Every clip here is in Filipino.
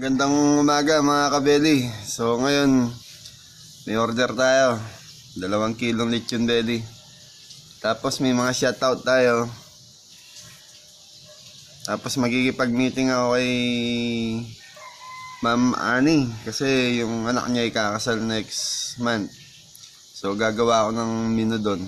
Magandang umaga mga kabeli. So ngayon may order tayo, 2 kilong lechon belly. Tapos may mga shoutout tayo. Tapos magkikipag-meeting ako kay Ma'am Ani kasi yung anak niya ikakasal next month. So gagawa ako ng menu doon.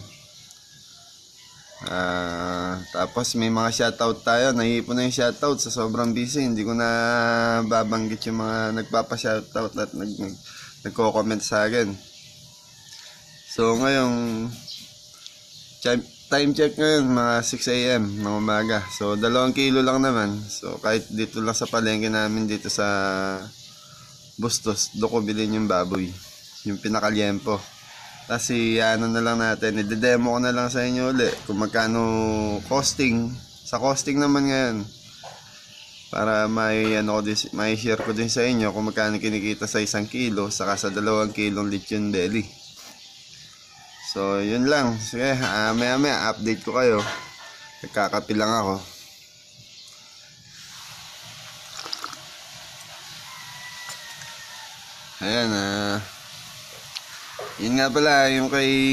Tapos may mga shoutout tayo. Nahihipon na yung shoutout sa sobrang busy. Hindi ko na babanggit yung mga nagpapa-shoutout at nagko-comment sa akin. So ngayong time check ngayon mga 6 AM ng umaga. So 2 kilo lang naman. So kahit dito lang sa palengke namin dito sa Bustos, doon ko bilhin yung baboy, yung pinakaliempo. Kasi ano na lang natin, i-demo ko na lang sa inyo ulit kung magkano costing. Sa costing naman ngayon, para may share ko din sa inyo kung magkano kinikita sa 1 kilo saka sa 2 kilong lechon belly. So yun lang. Sige, maya update ko kayo. Nagkakape lang ako. Ayan, yun nga pala, yung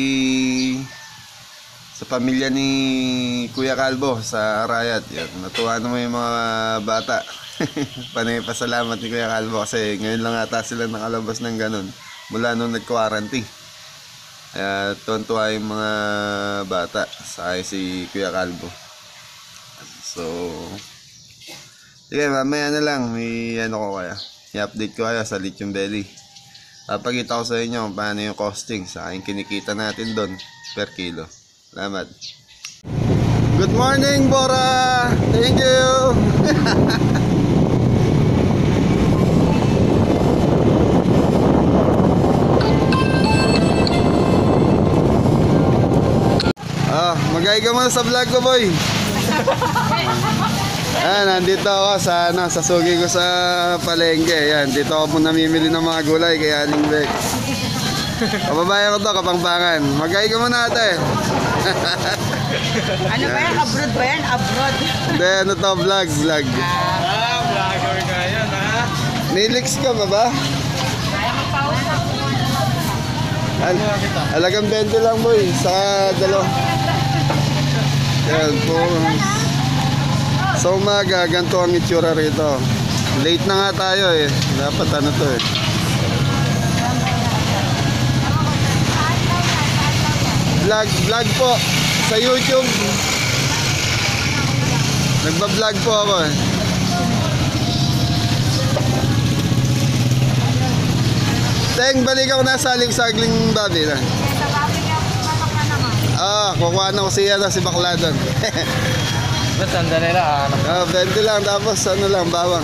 sa pamilya ni Kuya Calvo sa Arayat. Yan, natuwa naman yung mga bata. Panay pasalamat ni Kuya Calvo kasi ngayon lang ata sila nakalabas ng ganun mula nung nag-quarantine. Kaya tuwan-tuwa yung mga bata sa si Kuya Calvo. So sige, mamaya na lang may i-update ko kaya sa lechon belly. Papakita ko sa inyo kung paano yung costing sa aking kinikita natin doon per kilo. Salamat. Good morning, Bora! Thank you! Magay ka muna sa vlog ko, boy. Nandito ako sa sugi ko sa palengke. Yan, dito ako po namimili ng mga gulay kay Aling Beck. Kababayan ko to, Kapampangan. Magay ka muna ate. Ano ba yan? Abroad ba yan? Abroad? Hindi, ano to, vlog. Vlogger ka yan, ha? Nilix ka ba ba? Alagang 20 lang, boy. Sa 2. Yan po. Sa umaga, ganito ang itsura rito. Late na nga tayo eh. Dapat ano to eh. Vlog po sa YouTube. Nagba-vlog po ako eh. Teng, balik ako na sagling babi na. Kukuha na ko siya na si bakla doon. Ba't sandali lang? 20 lang, tapos ano lang, bawang.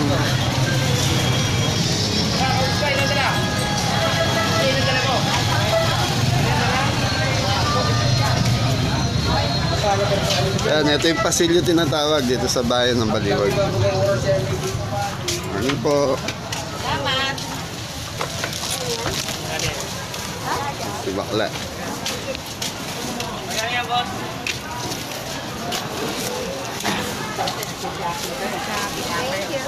Yan, ito yung pasilyo tinatawag dito sa bayan ng Baliwag. Ano po? Salamat. Si bakla. Magkano boss? Thank you.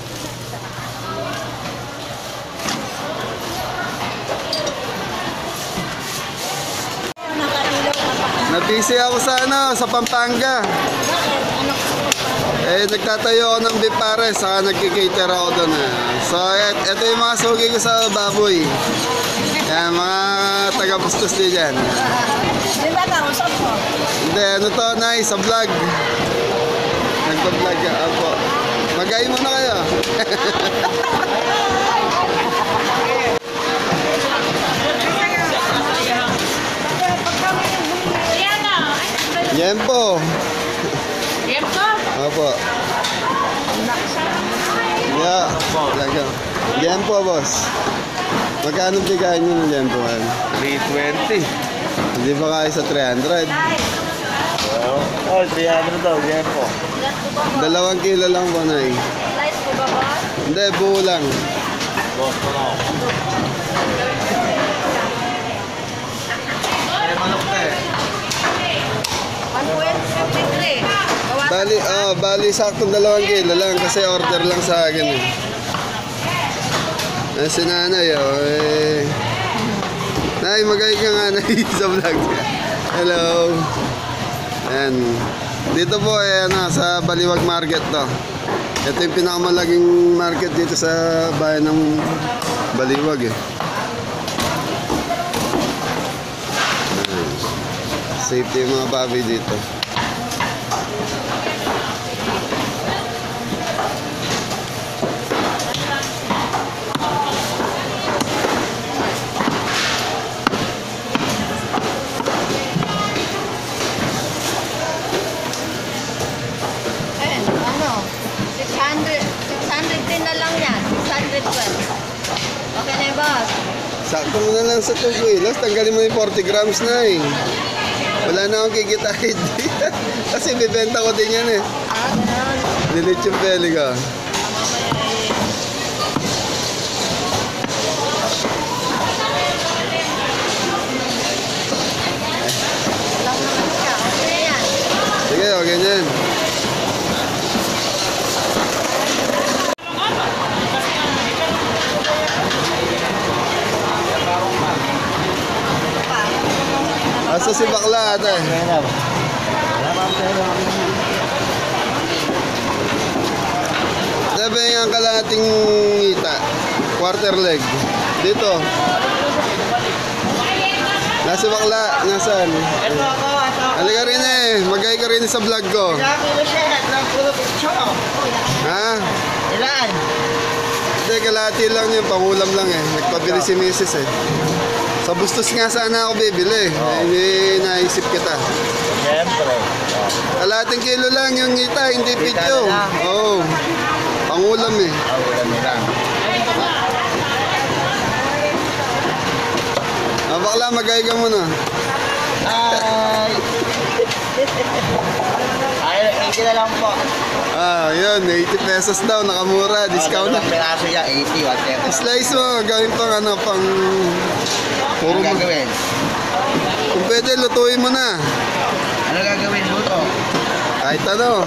Nabisi ako sa Pampanga. Nagtatayo ako ng beef pares, saka nagkikater ako doon. So, ito yung mga sugi ko sa baboy. Yan, mga taga-Bustos din dyan. Di ba ka? Usap mo? Hindi, ano to, nice, sa vlog. Nagpa-vlog ka, apo. Magay muna kayo. Yempo. Yempo? Opo. Yeah, talaga. Yempo, boss. Magkano bigayan nyo ng yempo ngayon? 320. Hindi ba kaya sa 300? Oh, 300 daw, yan po. 2 kilo lang po na eh. Slice ko ba ba? Hindi, buo lang. Boss ko na ako. Ay, manok na eh. 1.53. Bali, saktong 2 kilo lang kasi order lang sa akin eh. Si nanay, oh. Nay, magay ka nga nay sa vlog. Hello. Ayan. Dito po, sa Baliwag Market to. Ito yung pinakamalaking market dito sa bayan ng Baliwag eh. Ayan. Safety yung mga baboy dito. Ayan, ano? 600 din na lang yan. 612. Okay na yung boss. Sakto mo na lang sa tubuilas. Tanggalin mo yung 40 grams na eh. Wala na akong kikitain. Kasi bibenta ko din yan eh. Ah, ganun. Delete yung belly ko. Lang naman siya. Okay na yan. Sige, okay yan. Asa si bakla ate? Sabi ang kalahating ngita. Quarter leg. Dito. Nasa bakla. Nasaan? Ito ako. Halika rin eh. Magay ka rin sa vlog ko. Kilo siya. Ilang puro picture. Ha? Ilan? Hindi, kalahati lang yun. Pangulam lang eh. Nagpabili si Mrs. eh. Sa Bustos nga sana ako bibili. Hindi naisip kita. Siyempre. Kalahating kilo lang yung ngita. Hindi Kita pityo. na lang. Oo. Pangulam eh. Ulan nila. Bakla, magay ka muna. Ay! Ay, 80 na lang po. Yun. 80 pesos daw. Nakamura. Discount na. Ang piraso niya, 80, 130. Slice mo. Gawin pang ano, pang... Puro Ano mo. gagawin? Kung pwede, lutuin mo na. Ano gagawin? Luto? Kahit ano.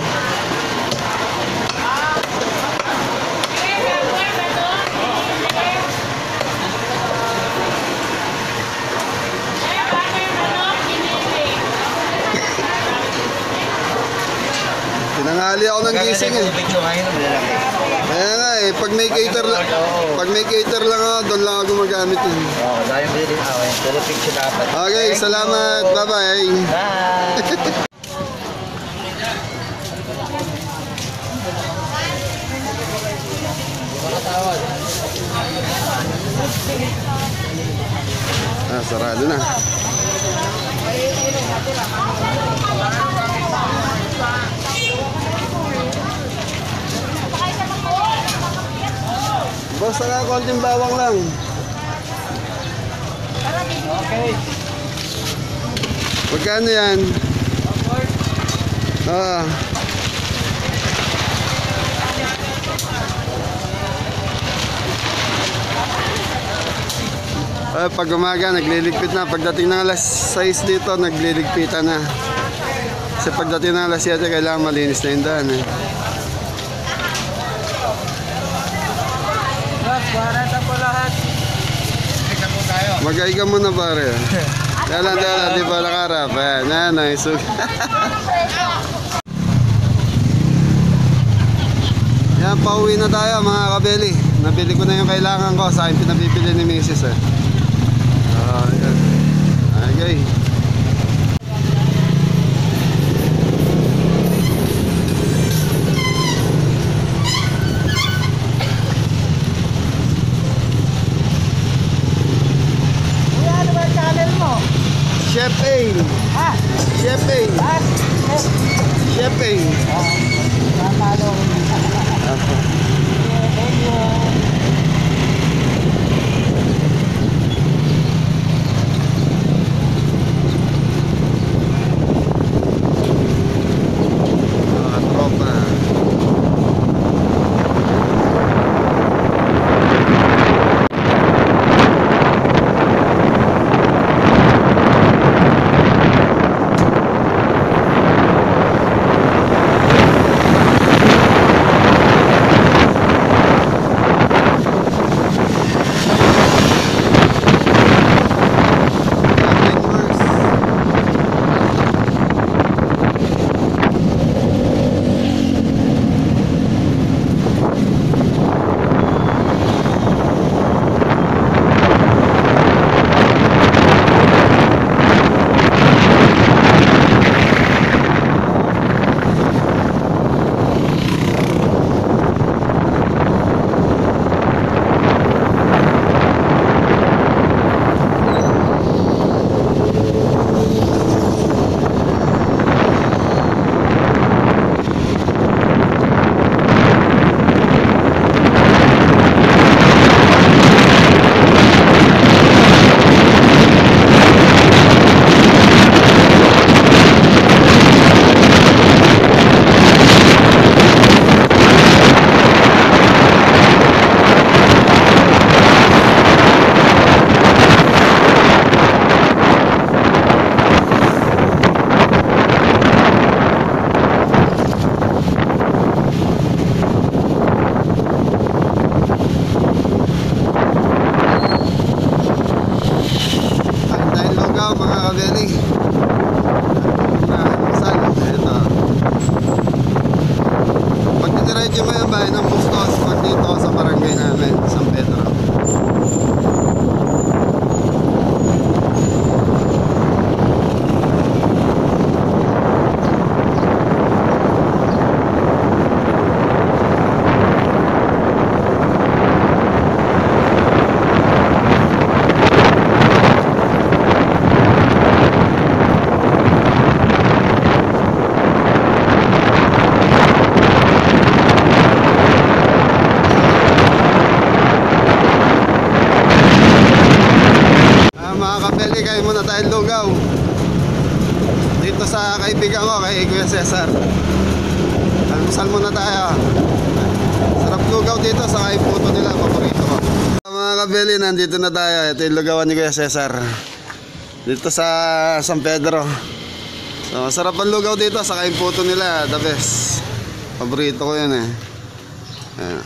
Tinanghali ako ng gising eh. Picture ngayon, malalaki. Kaya nga eh, pag may cater lang ako, doon lang ako gumagamit eh. Oo, dahil mo din ako. Puro picture dapat. Okay, Thank salamat. you. Bye-bye. Bye! Sarado na. Boss, saka konting bawang lang. Okay. Magkano yan? Pag umaga, nagliligpit na. Pagdating ng alas 6 dito, nagliligpitan na. Kasi pagdating ng alas 7, kailangan malinis na yung daan. Eh. Po lahat. Tignan po tayo. Magay ka muna pare. Dalan, di pa nakarap. Ayan, nice. Yan, pauwi na tayo mga kabeli. Nabili ko na yung kailangan ko. Sa akin pinabibili ni Mrs. eh. Yan. Okay. Ano ba ang channel mo? Chef A. Ha? Chef A. Chef A. Papalo. medyo mayabayan ng Bustos pag dito sa barangay namin, San Pedro. Mga kapeli, kayo muna tayong lugaw dito sa kaibigan ko, kay Kuya Cesar. Almusal muna tayo. Sarap lugaw dito sa kaiputo nila, paborito ko. Mga kapeli, nandito na tayo. Ito yung lugawan ni Kuya Cesar dito sa San Pedro. So, sarap ang lugaw dito sa kaiputo nila, the best. Paborito ko yun eh. Ayan.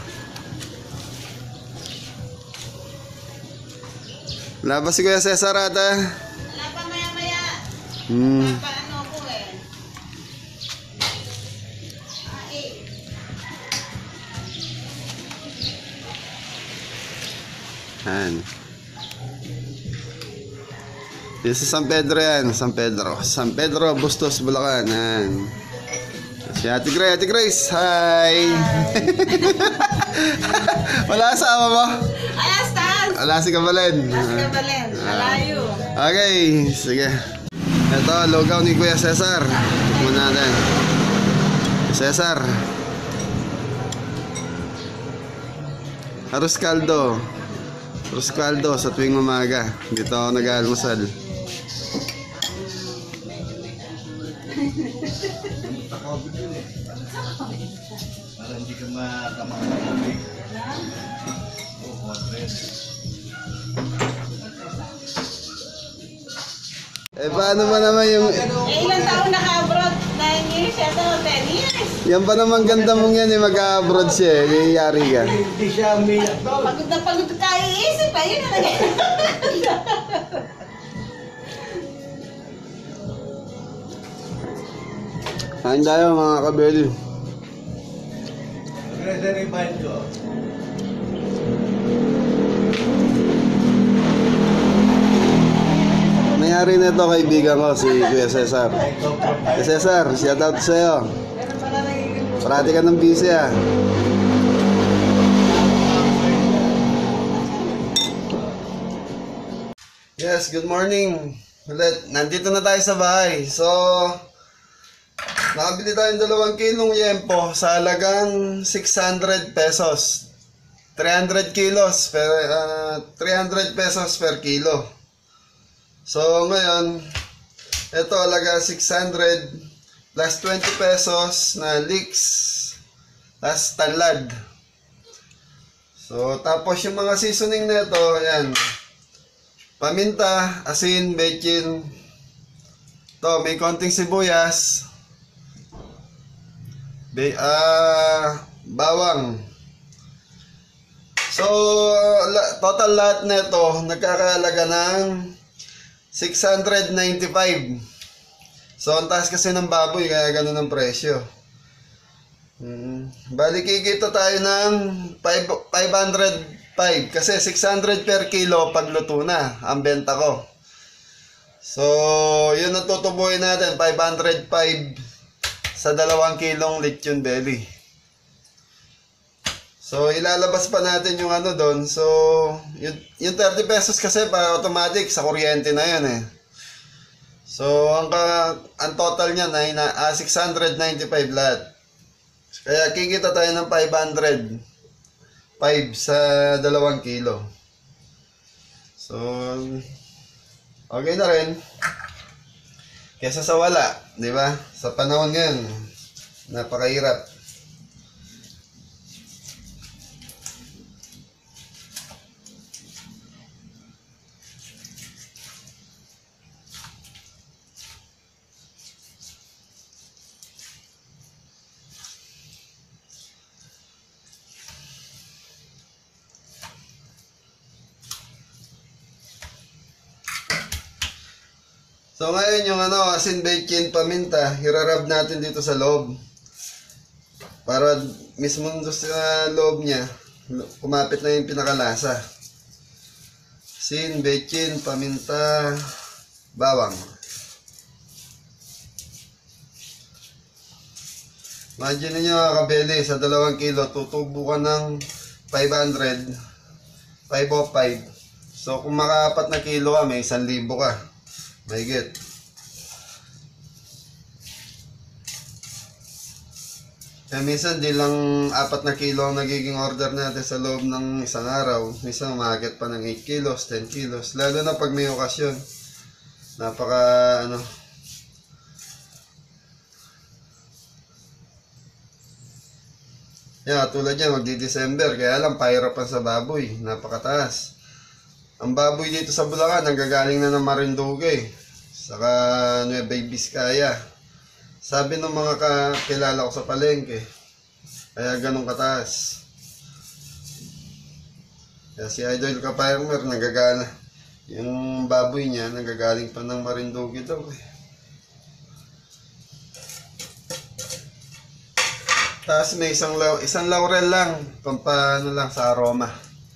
Labas si Kuya Cesar ata. Wala pa maya-maya. Paano ko eh. Yan. Dito sa San Pedro yan. San Pedro. San Pedro, Bustos, Bulacan. Yan. Si Ate Grace. Hi. Wala asawa mo? Ay, Astan! Wala si Kabalen. Balen. Alayo. Okay, sige. Ito, lugaw ni Kuya Cesar. Tikman natin. Cesar. Arroz caldo. Arroz caldo sa tuwing umaga. Dito ako nag-aalmusal. Para hindi ka makakamabig. Eh, paano ba naman yung... Ilang taon naka-abroad? 9 years yata o 10 years? Yan pa naman ganda mong yan eh, mag-abroad siya eh. Yari ka. Hindi siya umiyak. Pagod na pagod ka iisip pa. Yun na Kain tayo mga kabeli. Remind ko. Mayari na ito kaibigan ko, si Kuya Cesar. Kuya Cesar, shout out sa'yo. Parati ka ng busy ah. Yes, good morning. Ulit, nandito na tayo sa bahay. So, nakabili tayong 2 kilong yempo sa halagang 600 pesos. 300 kilos per 300 pesos per kilo. So ngayon, ito halaga 600 plus 20 pesos na leeks plus tanlad. So tapos yung mga seasoning nito, ayan. Paminta, asin, bechin. To, may konting sibuyas. Bawang. So, total lahat nito nagkakahalaga ng 695. So, ang taas kasi ng baboy, kaya ganun ang presyo. Bali, kikita tayo ng 505 kasi 600 per kilo pagluto na ang benta ko. So, yun ang tutubuhin natin, 505 sa 2 kilong lechon belly. So, ilalabas pa natin yung ano doon. So, yung 30 pesos kasi para automatic sa kuryente na yun eh. So, ang total niya ay 695 lahat. Kaya kikita tayo ng 505 sa 2 kilo. So, okay na rin. Kesa sa wala, di ba? Sa panahon ngayon, napakahirap. So ngayon yung asin, bechin, paminta, hirarab natin dito sa loob. Para mismo doon sa loob niya, kumapit na yung pinakalasa. Sin, bechin, paminta, bawang. Imagine niyo mga kabeli, sa 2 kilo, tutubo ka ng 500, 505. So kung maka-4 na kilo ka, may 1,000 ka. Mahigit. Kaya minsan di lang 4 na kilo ang nagiging order natin sa loob ng isang araw. Minsan umakyat pa ng 8 kilos, 10 kilos. Lalo na pag may okasyon. Napaka ano. Yeah, tulad yan, magdi-December. Kaya lang, pahirapan sa baboy. Napakataas. Ang baboy dito sa Bulacan, nanggagaling na ng Marinduque. Saka Nueva Vizcaya. Sabi ng mga kakilala ko sa palengke, kaya ganun kataas. Kaya si Idol Ka-Farmer, nanggagana. Yung baboy niya, nanggagaling pa ng Marinduque daw eh. Tapos may isang laurel lang, pampano lang sa aroma.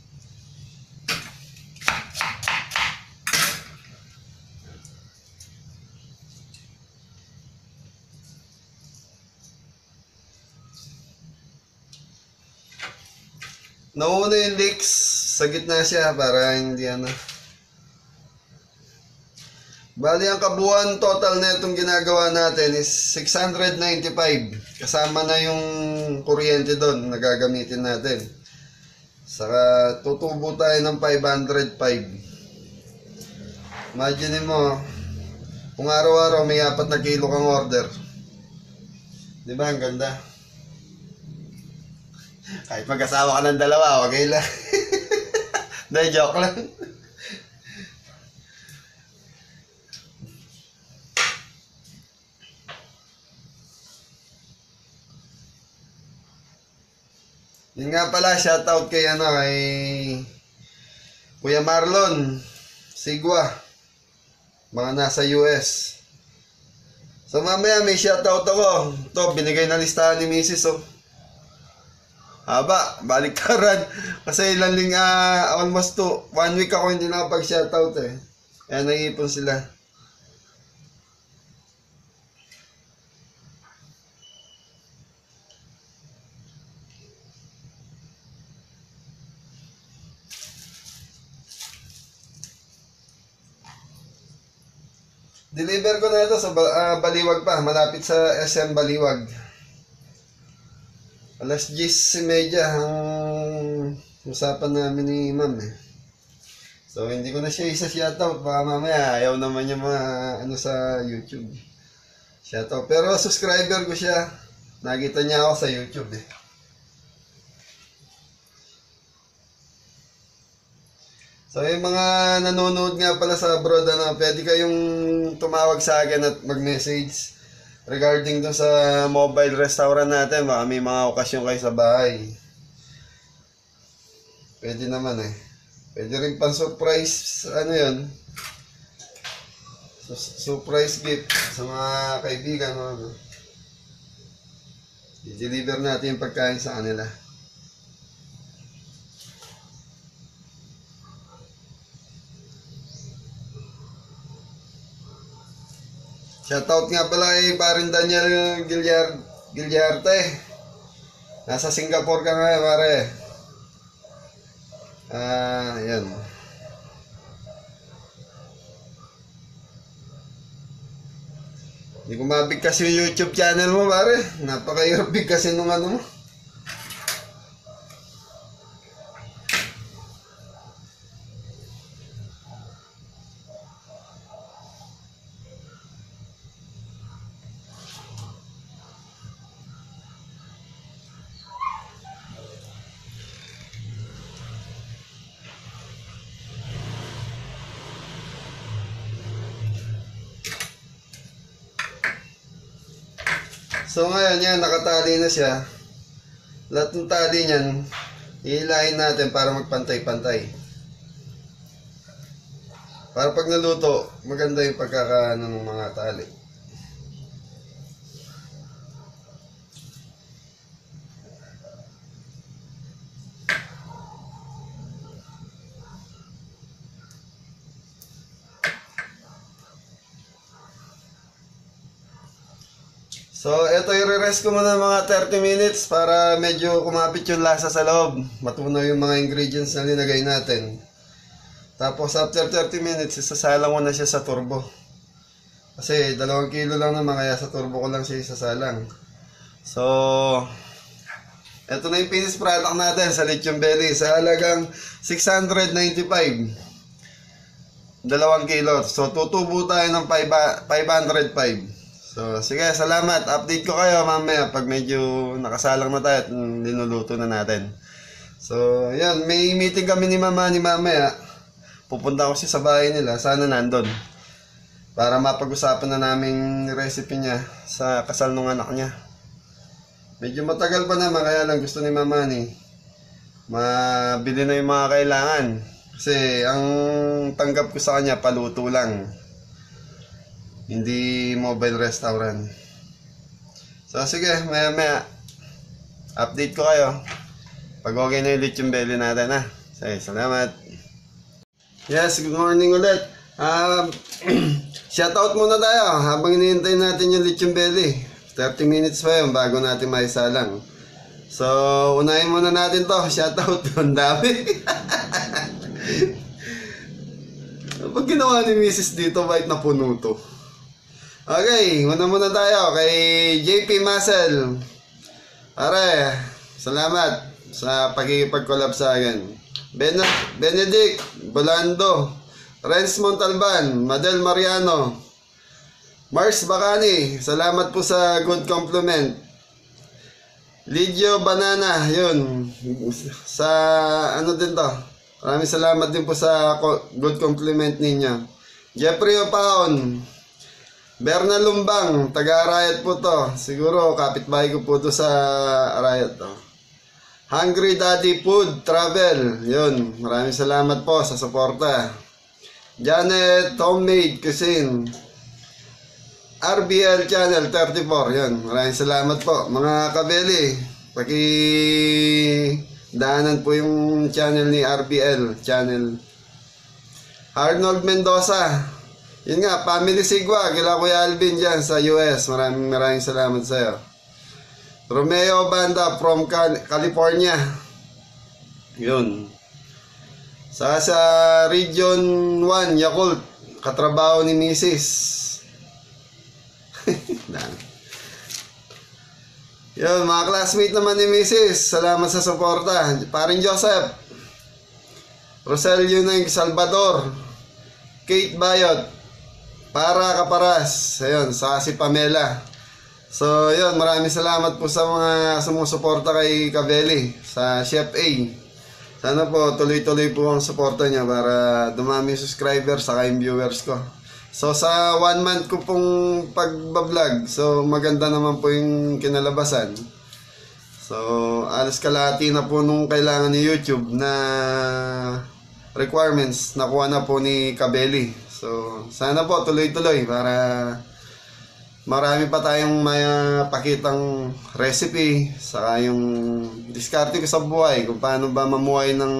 Nauna yung leeks, sa gitna siya para hindi ano. Bali ang kabuuan total na itong ginagawa natin is 695. Kasama na yung kuryente doon na gagamitin natin. Saka tutubo tayo ng 505. Imagine mo, kung araw-araw may 4 na kilo kang order. Di ba ang ganda? Kahit mag-asawa ka ng 2, okay lang. Dahil joke lang. Yun nga pala, shoutout kay Kuya Marlon Sigwa, mga nasa US. So mamaya may shoutout ako. Ito, binigay na listahan ni Mrs. Oh. Haba, baliktaran. Kasi almost 1 week ako hindi nakapag-shoutout eh. Kaya naiipon sila. Deliver ko na ito sa Baliwag pa, malapit sa SM Baliwag. Alas 10:30 ang usapan namin ni Ma'am eh. So hindi ko na siya isa-shoutout, baka mamaya ayaw naman niya mga sa YouTube. Shoutout. Pero subscriber ko siya. Nakita niya ako sa YouTube eh. So yung mga nanonood nga pala sa abroad, pwede kayong tumawag sa akin at mag-message regarding dun sa mobile restaurant natin. Baka may mga okasyon kayo sa bahay. Pwede naman eh. Pwede rin pang surprise, yun. Surprise gift sa mga kaibigan. I-deliver natin yung pagkain sa kanila. Shoutout nga pala kay parin Daniel Gilyarte. Nasa Singapore ka nga pare. Yan. Hindi ko mabigkas yung YouTube channel mo pare. Napakahirap bigkasin nung mo. So ngayon yan, nakatali na siya. Lahat ng tali niyan, ihilahin natin para magpantay-pantay. Para pag naluto, maganda yung pagkakaano ng mga tali. So, ito i-rest ko muna mga 30 minutes para medyo kumapit yung lasa sa loob. Matunaw yung mga ingredients na linagay natin. Tapos, after 30 minutes, isasalang ko na siya sa turbo. Kasi 2 kilo lang naman, kaya sa turbo ko lang siya isasalang. So, ito na yung finished product natin sa Lechon Belly. Sa halagang 695. 2 kilo. So, tutubo tayo ng 505. So, sige, salamat. Update ko kayo mamaya pag medyo nakasalang na tayo at linuluto na natin. So, yan. May meeting kami ni Mama ni mamaya. Pupunta ko siya sa bahay nila. Sana nandun. Para mapag-usapan na namin recipe niya sa kasal ng anak niya. Medyo matagal pa naman, kaya lang gusto ni Mama ni mabili na yung mga kailangan. Kasi ang tanggap ko sa kanya, paluto lang. Hindi mobile restaurant. So sige, maya update ko kayo pag okay na yung Lechon Belly natin, ha. Sige, salamat. Yes, good morning ulit. Shoutout muna tayo habang hinihintay natin yung Lechon Belly. 30 minutes pa yun bago natin maisalang. So, unahin muna natin to. Shoutout, ang dami. Pag ginawa ni Mrs. dito, bakit napuno to? Okay, muna tayo kay JP Muscle. Pare, salamat sa pagkikipag-collab sa akin. Benedict Bolando, Renz Montalban, Madel Mariano, Mars Bacani, salamat po sa good compliment. Lidio Banana, yun. Sa ano din to. Maraming salamat din po sa good compliment ninyo. Jeffrey Opaon, Berna Lumbang, taga-Arayat po to. Siguro kapitbahay ko po to sa Arayat to. Hungry Daddy Food Travel, yun. Maraming salamat po sa suporta. Janet Homemade Cuisine, RBL Channel 34, yun. Maraming salamat po. Mga kabeli, daanan po yung channel ni RBL Channel. Arnold Mendoza, yun nga, Family Sigwa, kila Kuya Alvin dyan sa US. Maraming salamat sa'yo. Romeo Banda from California. Yun. Sa Region 1, Yakult, katrabaho ni Mrs. Yun, mga classmate naman ni Mrs. Salamat sa suporta. Paring Joseph, Roselio ng Salvador, Kate Bayot, para Kaparas, ayun, sa si Pamela. So, yun, maraming salamat po sa mga sumusuporta kay Kabeli, sa Chef A. Sana po, tuloy-tuloy po ang suporta niya para dumami yung subscribers saka yung viewers ko. So, sa 1 month ko pong pagbablog, so maganda naman po yung kinalabasan. So, alas kalahati na po nung kailangan ni YouTube na requirements, nakuha na po ni Kabeli. So, sana po tuloy-tuloy para marami pa tayong mapakitang recipe, saka yung diskarte ko sa buhay, kung paano ba mamuhay ng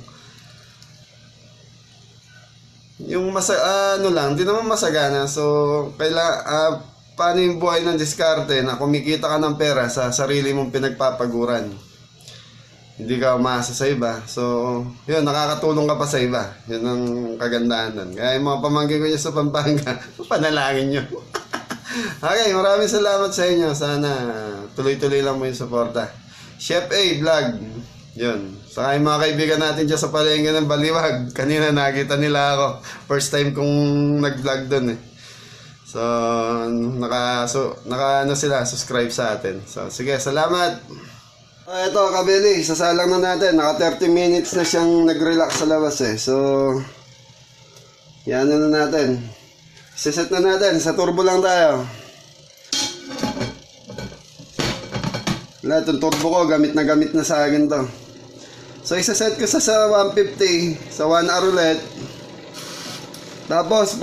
yung hindi naman masagana. So, paano yung buhay ng diskarte na kumikita ka ng pera sa sarili mong pinagpapaguran. Hindi ka umaasa sa iba. So, yun, nakakatulong ka pa sa iba. Yun ang kagandahan nun. Kaya yung mga pamangkin ko niya sa Pampanga, panalangin nyo. Okay, maraming salamat sa inyo. Sana tuloy-tuloy lang mo yung suporta. Chef A Vlog. Yun. Saka yung mga kaibigan natin dyan sa palengke ng Baliwag. Kanina nakita nila ako. First time kong nag-vlog dun eh. So, subscribe sa atin. So, sige, salamat. Ito, Kabeli, sasalang na natin. Naka 30 minutes na siyang nag-relax sa labas eh. So, yan na natin. Siset na natin. Sa turbo lang tayo. Wala, itong turbo ko, gamit na sa akin to. So, isaset ko sa 150, sa 1 hour ulit. Tapos,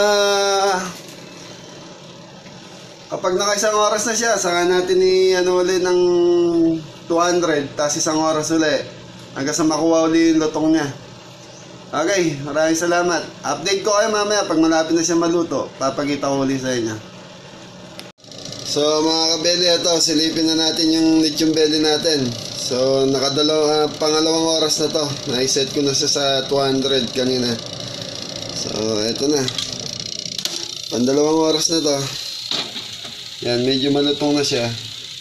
kapag naka isang oras na siya, saka natin ulit ng 200, tapos isang oras ulit hanggang sa makuha ulit yung lutong niya. Okay, maraming salamat. Update ko kayo mamaya pag malapit na siya maluto. Papakita ko ulit sa inyo. So mga kabeli, ito, silipin na natin yung lechon belly natin. So pangalawang oras na to. Na-set ko na siya sa 200 kanina. So ito na. Pandalawang oras na to. Yan, medyo malutong na siya.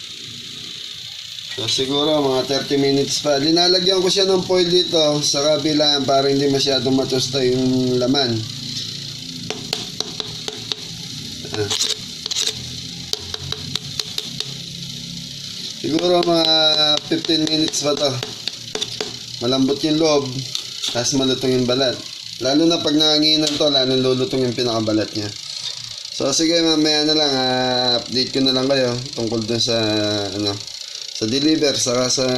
So siguro mga 30 minutes pa. Linalagyan ko siya ng foil dito sa kabilaan para hindi masyadong matusta yung laman. Siguro mga 15 minutes pa to. Malambot yung loob, tapos malutong yung balat. Lalo na pag nanganginan to, lalo lulutong yung pinakabalat niya. So sige, mamaya na lang, update ko na lang kayo tungkol dun sa sa deliver, saka sa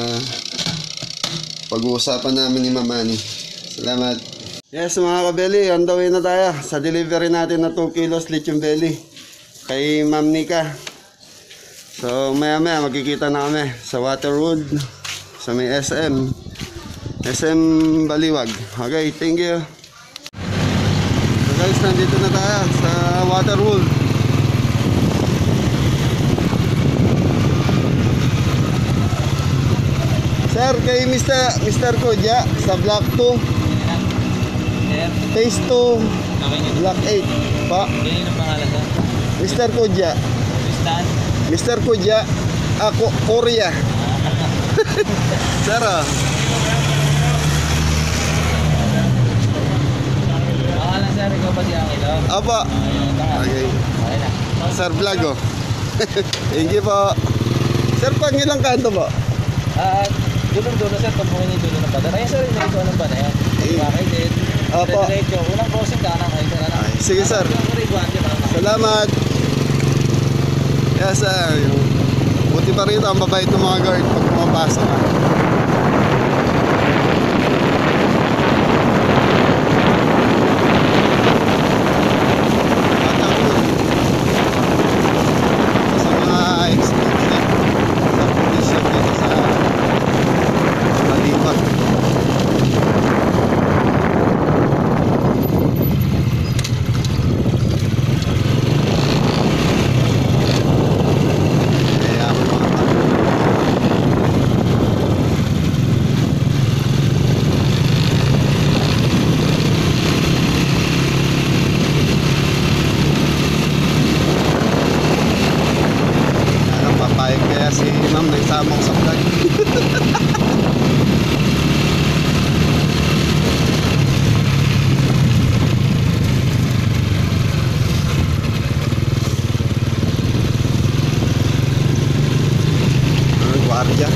pag-uusapan namin ni Mama Ani. Salamat. Yes mga kabeli, on the way na tayo sa delivery natin na 2 kilos lechon belly kay Ma'am Nika. So maya magkikita na kami sa Waterwood sa may SM Baliwag. Okay, thank you. So guys, nandito na tayo sa Waterwood. Sir, kay Mr. Kodya sa Block 2 Phase 2 Block 8 pa. Ganyan ang pangalan ka? Mr. Kodya. Mr. Kodya, ako, Korea. Sir, Pangalan sir, ikaw ba si Angelo? Apa. Okay. Sir, vlog oh. Thank you po. Sir, pang ilang kanto po? Dulo sir, tampungan yung dulo ng badan. Ayun sir, yung ito ng badan. Bakit din? Opo. Diretso, unang crossing ka na kayo sir. Ay, sige sir. Salamat. Yes sir. Buti pa rito ang babait ng mga guard pag pumapasok ka. Sa mga exclusive subdivision dito sa Baliwag. Kaya si ma'am may samong sa vlog. Guardia.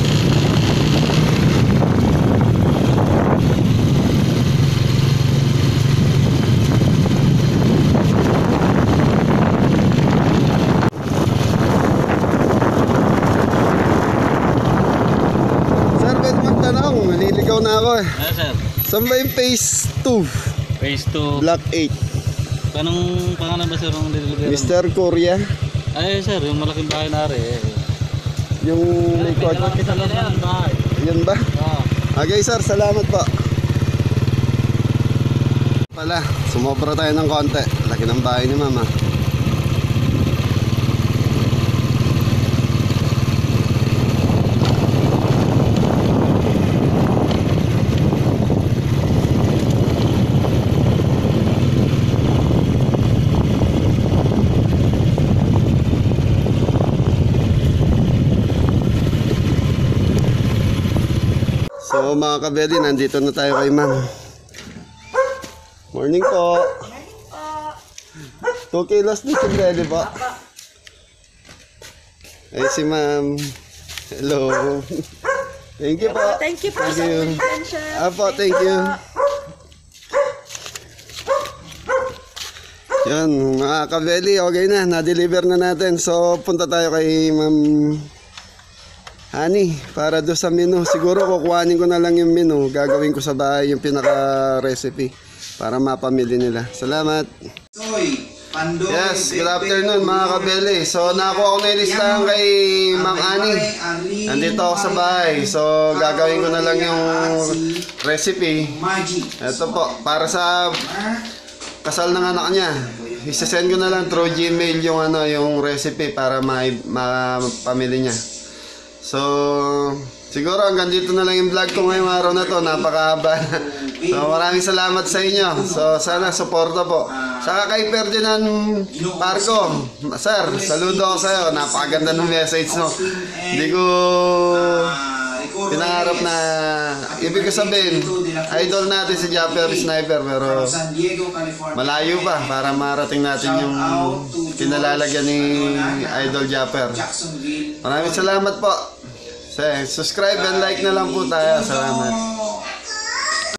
Naliligaw na ako eh. Ano sir? Saan ba yung phase 2? Phase 2. Block 8. Anong pangalan ba sir ang delivery? Mr. Korea. Ay sir, yung malaking bahay na rin. Yung may code. Malaki sa loob ng bahay. Yan ba? Okay sir, salamat po. Pala, sumobra tayo ng konti. Laki ng bahay ni mama. So mga kabeli, nandito na tayo kay ma'am. Morning po. 2 kilos dito ready po. Ay si ma'am. Hello. Thank you po. Thank you po sa attention. Apo, thank you. Yan, mga kabeli, okay na. Na-deliver na natin. So punta tayo kay ma'am Ani, para do sa menu. Siguro kukuhanin ko na lang yung menu. Gagawin ko sa bahay yung pinaka-recipe para mapamili nila. Salamat. Yes, good afternoon mga kabeli. So nakuha ko na yung listahan kay Ma'am Ani. Nandito ako sa bahay. So gagawin ko na lang yung recipe. Ito po, para sa kasal ng anak niya. isasend ko na lang through Gmail yung yung recipe para mapamili niya. So, siguro hanggang dito na lang yung vlog ko ngayong araw na to. Napakahaba na. So, maraming salamat sa inyo. So, sana suporta po. Saka kay Ferdinand Parco, sir, saludo ako sa'yo. Napakaganda ng message mo. Hindi ko pinangarap na, ibig ko sabihin, idol natin si Japper Sniper, pero malayo pa para marating natin yung pinalalagyan ni Idol Japper. Maraming salamat po. Subscribe and like na lang po tayo. Salamat.